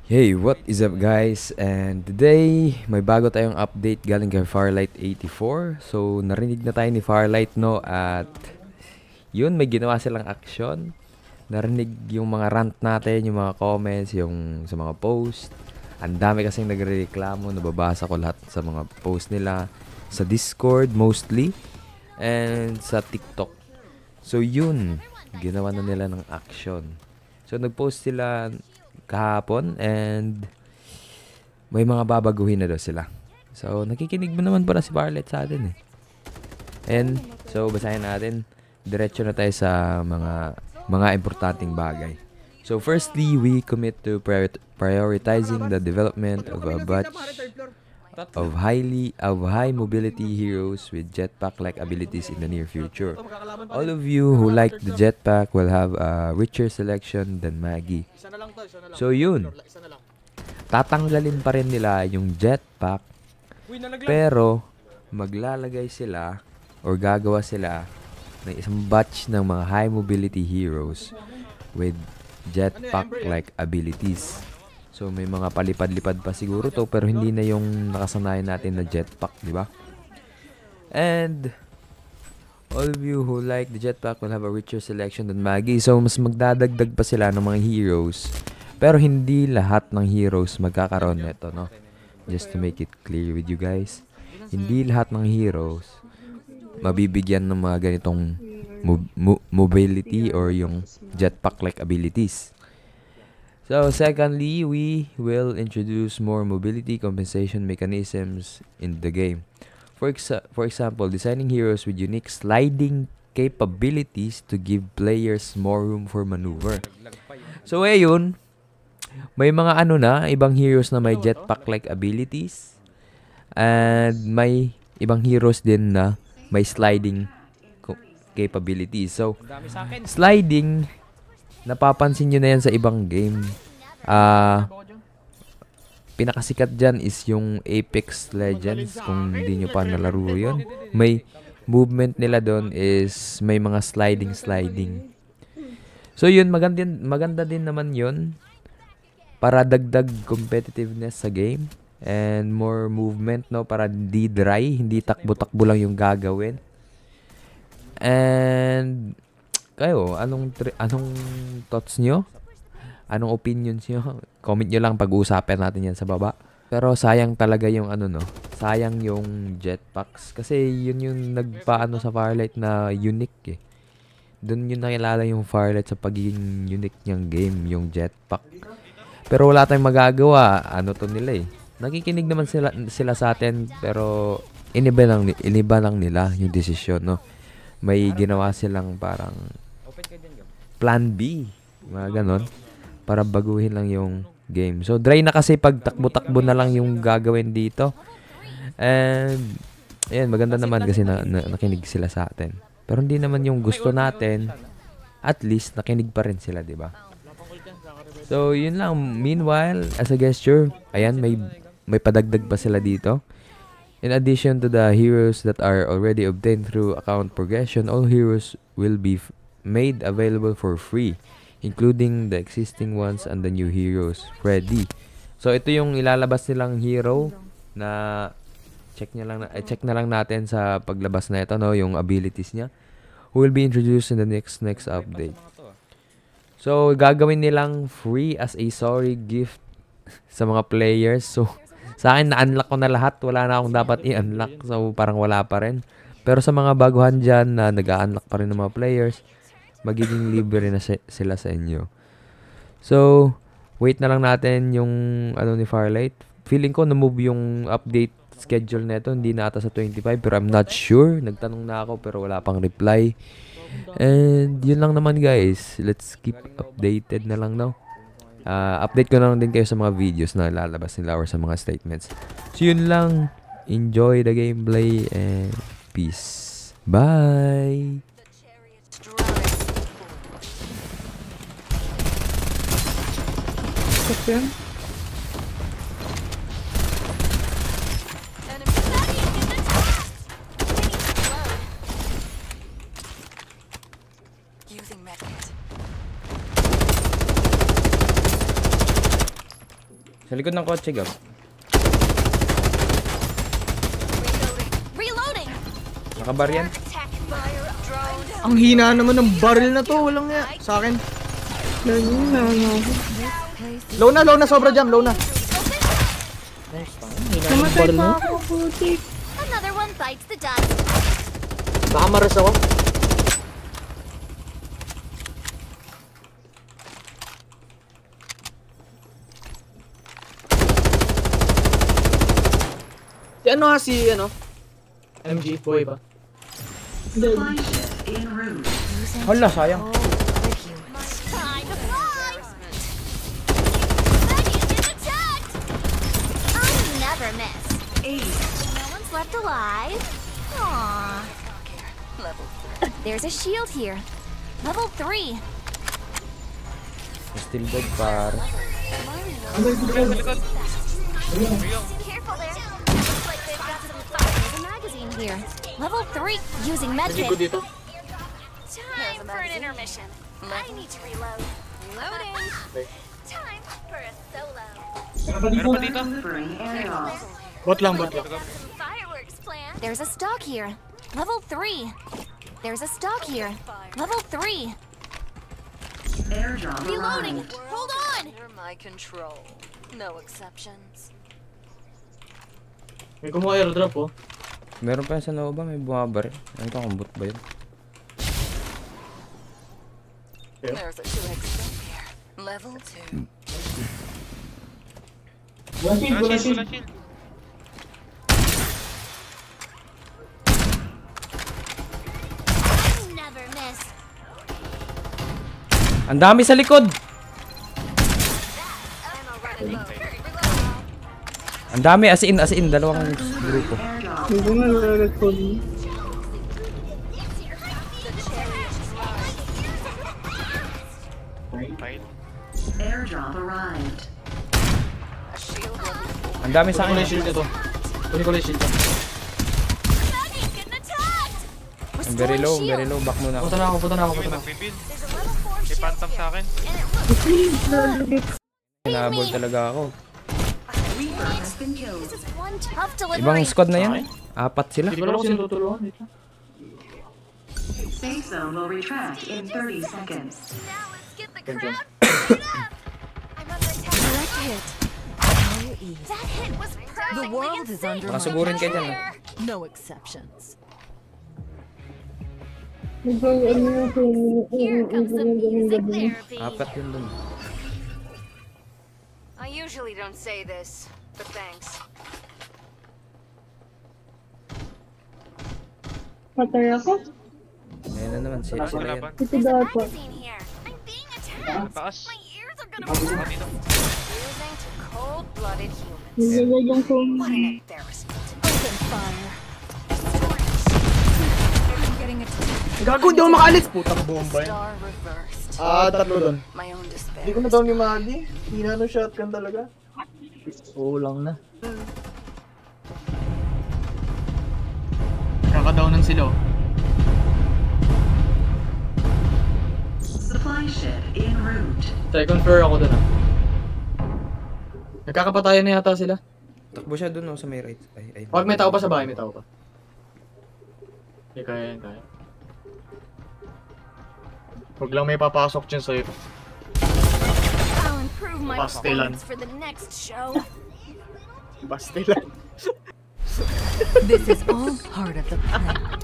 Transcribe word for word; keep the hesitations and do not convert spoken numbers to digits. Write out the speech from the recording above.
Hey, what is up guys? And today, may bago tayong update galing kay Farlight eighty-four. So, narinig na tayo ni Farlight, no? At yun, may ginawa silang action. Narinig yung mga rant natin, yung mga comments, yung sa mga post. Ang dami kasing nagrereklamo, nababasa ko lahat sa mga post nila. Sa Discord mostly. And sa TikTok. So, yun, ginawa na nila ng action. So, nagpost sila kahapon and may mga babaguhin na daw sila. So, nakikinig mo naman para si Barlet sa atin eh. And, so, basahin natin. Diretso na tayo sa mga mga importanteng bagay. So, firstly, we commit to prior- prioritizing the development of a batch of highly of high mobility heroes with jetpack-like abilities in the near future. All of you who like the jetpack will have a richer selection than Maggie. So yun, tatanggalin pa rin nila yung jetpack, pero maglalagay sila or gagawa sila ng isang batch ng mga high mobility heroes with jetpack-like abilities. So, may mga palipad-lipad pa siguro to, pero hindi na yung nakasanayan natin na jetpack, di ba? And, all of you who like the jetpack will have a richer selection than Maggie. So, mas magdadagdag pa sila ng mga heroes. Pero, hindi lahat ng heroes magkakaroon nito, no? Just to make it clear with you guys. Hindi lahat ng heroes mabibigyan ng mga ganitong mo mo mobility or yung jetpack-like abilities. So, secondly, we will introduce more mobility compensation mechanisms in the game. For, exa for example, designing heroes with unique sliding capabilities to give players more room for maneuver. So, ayun, may mga ano na, ibang heroes na may jetpack-like abilities. And may ibang heroes din na may sliding capabilities. So, sliding, napapansin nyo na yan sa ibang game. Ah, uh, pinakasikat dyan is yung Apex Legends. Kung hindi nyo pa nalaro yun, may movement nila doon is may mga sliding-sliding. So yun, maganda, maganda din naman yun para dagdag competitiveness sa game and more movement, no, para di dry, hindi takbo-takbo lang yung gagawin. And kayo, anong anong thoughts nyo? Anong opinions nyo? Comment nyo lang, pag-uusapan natin yan sa baba. Pero sayang talaga yung ano, no? Sayang yung jetpacks. Kasi yun yung nagpaano sa Farlight na unique eh. Doon yun nakilala yung Farlight sa pagiging unique niyang game, yung jetpack. Pero wala tayong magagawa. Ano to nila eh. Nakikinig naman sila, sila sa atin, pero iniba lang, iniba lang nila yung desisyon, no? May ginawa silang parang plan B, mga ganon, para baguhin lang yung game. So, dry na kasi pag takbo-takbo na lang yung gagawin dito. And, ayan, maganda naman kasi na, na, nakinig sila sa atin. Pero hindi naman yung gusto natin, at least nakinig pa rin sila, di ba? So, yun lang. Meanwhile, as a gesture, ayan, may, may padagdag pa sila dito. In addition to the heroes that are already obtained through account progression, all heroes will be f made available for free, including the existing ones and the new heroes ready. So ito yung ilalabas nilang hero na check niya lang na, eh, check na lang natin sa paglabas na ito, no, yung abilities niya, who will be introduced in the next next update. So gagawin nilang free as a sorry gift sa mga players. So sa akin, na-unlock ko na lahat. Wala na akong dapat i-unlock. So, parang wala pa rin. Pero sa mga baguhan dyan na nag-unlock pa rin ng mga players, magiging libre na sila sa inyo. So, wait na lang natin yung ano ni Farlight. Feeling ko na-move yung update schedule nito. Hindi na ata sa twenty-five, pero I'm not sure. Nagtanong na ako pero wala pang reply. And yun lang naman guys. Let's keep updated na lang now. Uh, update ko na lang din kayo sa mga videos na lalabas nila or sa mga statements. So yun lang. Enjoy the gameplay and peace. Bye! Okay. Sa likod ng kotse, Gab. Reloading. Nakabar yan. Ang hina naman ng barrel na to. Walang nga. Sa akin. Low na, low na. Sobra jam. Low na. Nice. Hina ng barrel na. Another one bites the dust. Baka maras ako. Si ano ha si ano? M G, boy ba? Hala, sayang. Time to fly. Maggie is attacked. I never miss. No one's left alive. Aww. Level three. There's a shield here. Level three. Still dead, par. Careful there. Looks like they've got some fire. There's a magazine here. Level three. Using Hindi ko medkit. dito. Time for an intermission. I need to reload. Reloading. Time for a solo. Meron pa dito. Bot lang, bot lang. Fireworks plan. There's a stock here. Level three. There's a stock here. Level three. Reloading. Hold on. Under my control. No exceptions. May kumuha airdrop oh. Meron pa yan sa Nova, may bumabar. Ano to, kung bot ba yun? Yeah. There's a two X here. Level two. Wala shield, wala shield. Never miss. Ang dami sa likod! Ang dami, as in, as in, dalawang grupo. Fight. Airdrop arrived. A shield level four. Ang dami sa Kunin ko na akin. yung shield nito. Kunin ko na yung shield nito. Maggie's getting attacked. Ang very low, ang very low. Back muna ako. Punta na ako, punta na ako, Uy, punta na ako. nagpipil. There's a level four May shield phantom sa akin. and it looks Hinabol talaga ako. Reaper has been killed. this is one tough delivery. Ibang squad na yan. Apat sila. Hindi ko lang sino tutulungan dito. Safe zone will retract in thirty seconds. Now let's get the Thank you. crowd fired up. I'm under attack. Direct hit. No ease. That hit was perfectly The world is insane. under Baka my sugurin kayo dyan. There. ah. No exceptions. Here comes the music therapy. Apat yun dun. I usually don't say this, but thanks. Patay ako? Ayan na naman, si Taas sila yan. kalaban. Ito There's a dapat. magazine here. I'm being attacked. Taas. My ears are gonna Baka dito. Losing to cold-blooded humans. Nilagay yung phone. What an embarrassment. Open fire. I'm getting attacked. Gago, hindi ako makaalis. Putang bomba yan. Star reversed. Ah, tatlo doon. My own despair. Hindi ko na down yung Maggie. Hina ng shotgun talaga. Kulang na. Kakadownan sila oh. Supply ship en route. Second floor ako doon ah. Nagkakapatayan na yata sila. Takbo siya dun oh, sa may right. Ay, ay. Pag may tao pa sa bahay, may tao pa. Hindi kaya yan, kaya. Huwag lang may papasok dyan sa'yo. I'll improve my Pastilan. performance for the next show. Basta lang. This is all part of the plan.